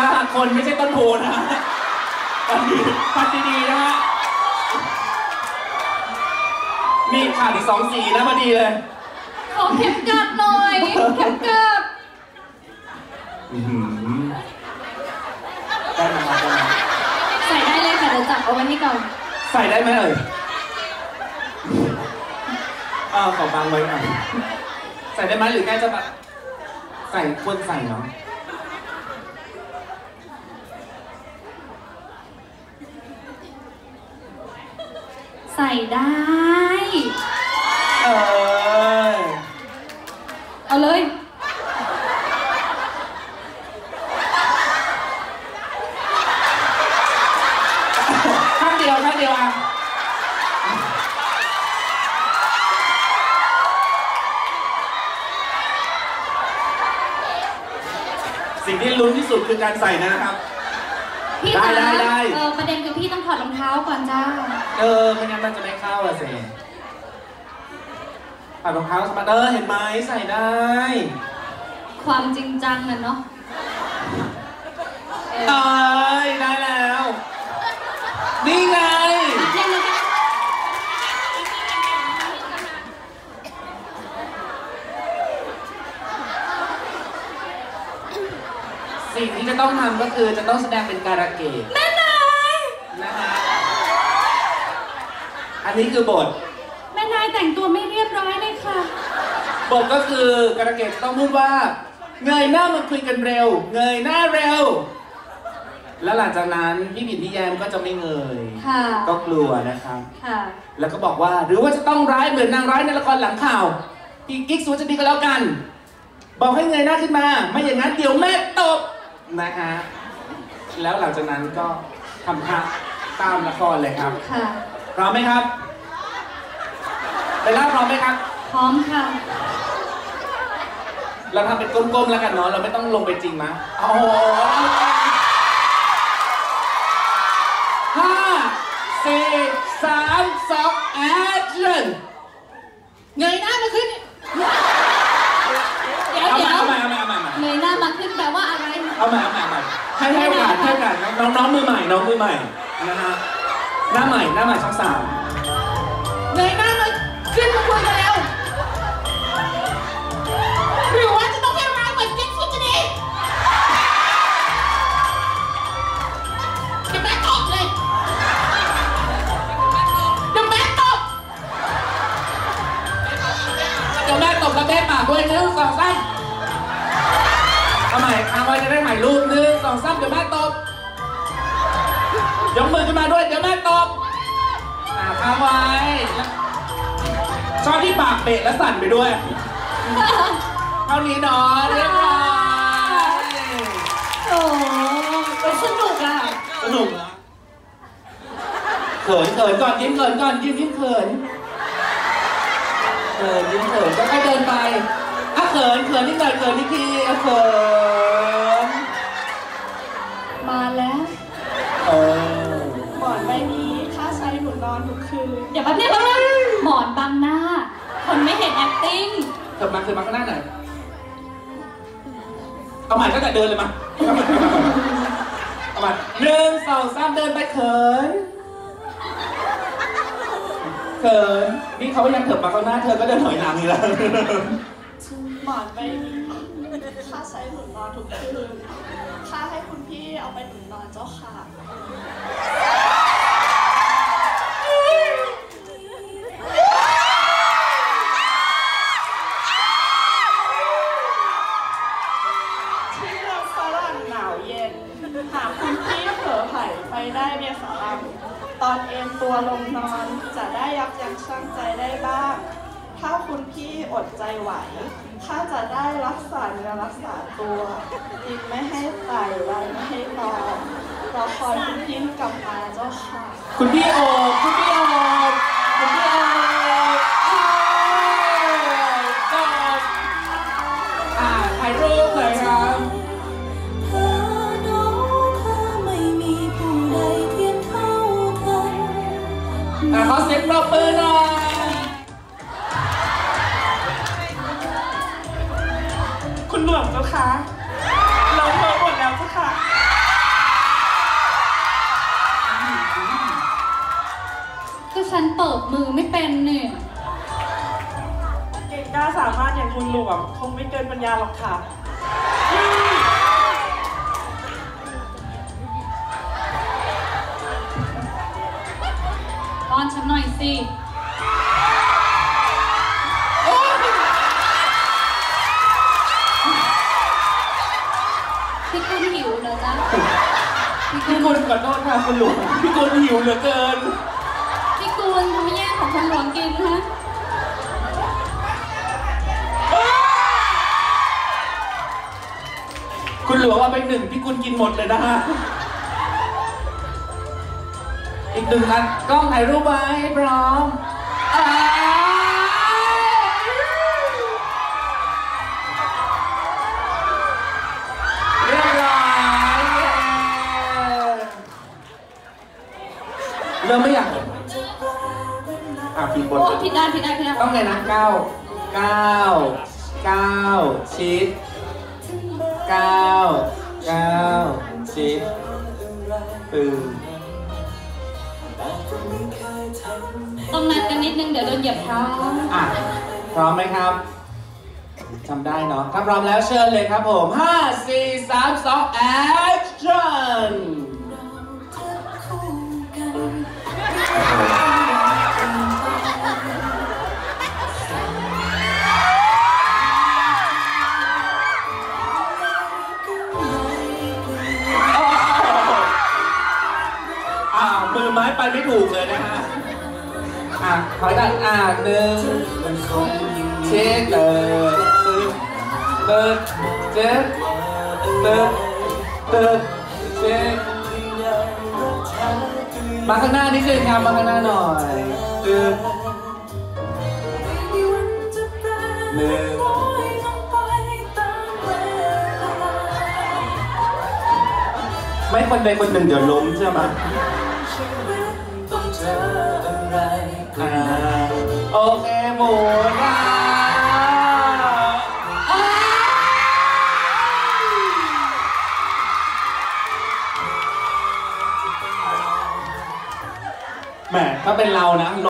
ว่าคนไม่ใช่ต้นโพนะฟันดีๆนะฮะมีขาดอีก2 สีนะพอดีเลยขอเข็มกัดหน่อยเข็มกัดได้ไหมครับใส่ได้เลยค่ะเดี๋ยวจับเอาไว้ให้ก่อนใส่ได้ไหมเอ่ยขอบางไว้หน่อยใส่ได้ไหมหรือแค่จะแบบใส่ควรใส่เนาะใส่ได้เอาเลยข้างเดียวอ่ะสิ่งที่ลุ้นที่สุดคือการใส่นะครับพี่จ๋าประเด็นคือพี่ต้องถอดรองเท้าก่อนจ้าไม่งั้นมันจะไม่เข้าอะสิถอดรองเท้าสมาเห็นไหมใส่ได้ความจริงจังน่ะเนาะได้แล้วนี่ไงสิ่งที่จะต้องทำก็คือจะต้องแสดงเป็นการะเกดแม่นายนะฮะอันนี้คือบทแม่นายแต่งตัวไม่เรียบร้อยเลยค่ะบทก็คือการะเกดต้องพูดว่าเงยหน้ามาคุยกันเร็วเงยหน้าเร็วแล้วหลังจากนั้นพี่บิ่นพี่แยมก็จะไม่เงยก็กลัวนะครับแล้วก็บอกว่าหรือว่าจะต้องร้ายเหมือนนางร้ายในละครหลังข่าวพี่กิ๊กสุวรรณจะดีก็แล้วกันบอกให้เงยหน้าขึ้นมาไม่อย่างนั้นเดี๋ยวแม่ตบนะฮะแล้วหลังจากนั้นก็ทำท่าตามละครเลยครับพร้อมไหมครับเบลล่าพร้อมไหมครับพร้อมค่ะเราทำเป็นก้มๆแล้วกันเนาะเราไม่ต้องลงไปจริงมั้ยโอ้โห5 4 3 2 action เงยหน้ามาขึ้นเดี๋ยวเงยหน้ามาขึ้นแปลว่าอะไรเอาใหม่ให้โอกาสน้องมือใหม่นะฮะหน้าใหม่ช่อง3 เงยหน้ามาขึ้นมาคุยกันแล้วหรือว่าจะต้องให้ร้ายเหมือนกิ๊กสุดจะดีเดี๋ยวแม่ตบเลยเดี๋ยวแม่ตบแล้วแม่ปากด้วย1 2 3เอาใหม่ค้างไว้จะได้ใหม่รูป1 2 3เดี๋ยวแม่ตบยกมือขึ้นมาด้วยเดี๋ยวแม่ตบค้างไว้ชอบที่ปากเปะและสั่นไปด้วยเท่านี้เนาะเรียบร้อยโอ้สนุกอ่ะสนุกเขินก่อนยิ้มเขินก่อนยิ้มเขินก็ค่อยเดินไปเขินนิดหน่อยเขินนิดทีเขินมาแล้วหมอนใบนี้ข้าใช้หนูนอนทุกคืนอย่ามาเรียกแล้วนะหมอนบังหน้าคนไม่เห็น acting เกิดมาข้างหน้าหน่อยเอาใหม่ตั้งแต่เดินเลยมาเอาใหม่1 2 3เดินไปเขินนี่เขายังเถิบมาข้างหน้าเธอก็เดินถอยหลังอีกแล้วหมอนใบนี้ข้าใช้หนูนอนทุกคืนข้าให้คุณพี่เอาไปหนุนนอนเจ้าค่ะที่เมืองฝรั่งหนาวเย็นหากคุณพี่เผลอไผ่ไปได้เบียร์ฝรั่งตอนเอ็นตัวลงนอนจะได้ยับยั้งชั่งใจได้บ้างถ้าคุณพี่อดใจไหวข้าจะได้รักษาเนื้อรักษาตัวอีกไม่ให้ไต่วันไม่ให้นอนรอคอยคุณพี่กลับมาเจ้าค่ะคุณพี่โอบถ่ายรูปเลยครับขอเสียงปรบมือหน่อยคุณหลวงเจ้าค่ะเราเธอหมดแล้วเจ้าค่ะมือไม่เป็นเนี่ยเก่งกล้าสามารถอย่างคุณหลวงคงไม่เกินปัญญาหรอกค่ะป้อนฉันหน่อยสิ พี่กุลหิวเหรอจ๊ะพี่กุลขอโทษค่ะคุณหลวงพี่กุลหิวเหลือเกินพี่กุลทำไมแย่งของคนหลวงกินฮะคุณหลวงว่าไปหนึ่งพี่กุลกินหมดเลยนะฮะอีกหนึ่งอันกล้องถ่ายรูปไว้พร้อมเรียบร้อยเริ่มไม่อยากผิดบทโอ้ผิดได้ผิดได้ผิดได้ต้องไงนะ9ชิด9ชิดต้องนัดกันนิดนึงเดี๋ยวโดนเหยียบเท้าพร้อมไหมครับทำได้เนาะถ้าพร้อมแล้วเชิญเลยครับผม5 4 3 2 action มือไม้ไปไม่ถูกเลยนะฮะถอยกันหนึ่งเช็คเช็คมาข้างหน้านิดนึงครับมาข้างหน้าหน่อยหนึ่งไม่คนใดคนหนึ่งเดี๋ยวล้มใช่ไหมโอเคหมูนะแหมถ้าเป็นเรานะ